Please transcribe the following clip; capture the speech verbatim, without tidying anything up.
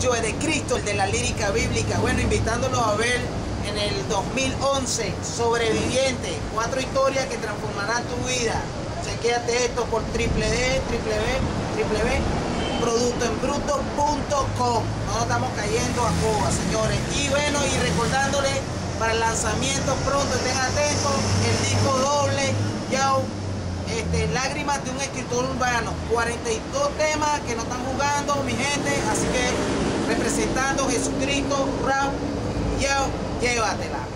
Joe de Cristo, el de la lírica bíblica. Bueno, invitándolos a ver en el dos mil once, Sobreviviente, cuatro historias que transformarán tu vida. Chequéate esto por w w w punto producto en bruto punto com. No nos estamos cayendo a Cuba, señores. Y bueno, y recordándoles para el lanzamiento pronto, estén atentos, el disco doble, ya, este, Lágrimas de un escritor urbano, cuarenta y dos temas que no están jugando, mi gente, así que representando Jesucristo, rap, yo, llévatela.